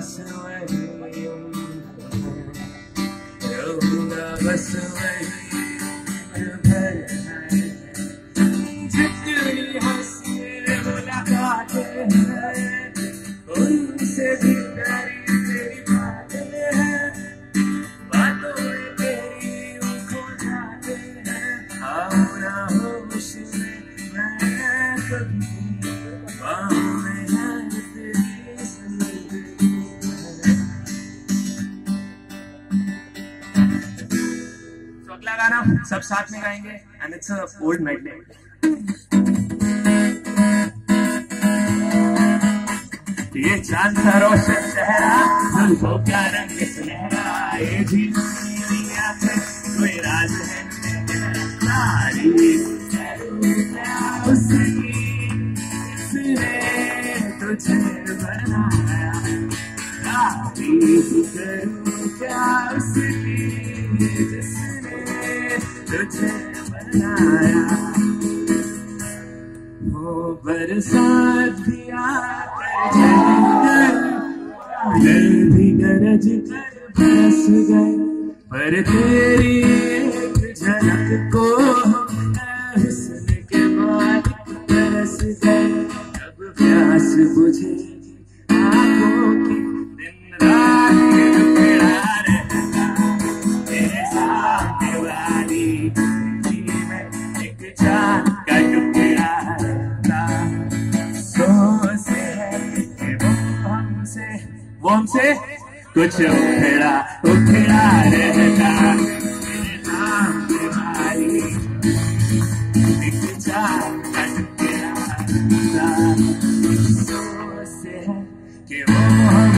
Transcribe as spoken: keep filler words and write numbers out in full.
बस वही रहूंगा बस वही भर जितनी हंसी मुलाकातें हैं उनसे भी प्यारी तेरी बातें हैं बातों में तेरी उनको जाते हैं आओ ना होश में मैं कभी बाहों में है तेरी जिंदगी तो अगला गाना सब साथ में गाएंगे and it's a old medley ये चांद सा रोशन चेहरा जुल्फों का रंग सुनहरा ये झील पे कोई राज है तारीफ उसकी इसने तुझे बनाया तारीफ करूं क्या उसकी जिसने तुझे बनाया वो बरसात भी आकर दिल भी गरज कर बरस गए पर तेरी एक झलक को हुस्न के बाद तरस गए जब प्यास बुझे आंखों की दिन रात खड़ा रहता तेरे सामने वाली में एक चांद का टुकड़ा वो हमसे कुछ उखड़ा उखड़ा रहता मेरे सामने वाली एक चांद का टुकड़ा अफसोस है कि वो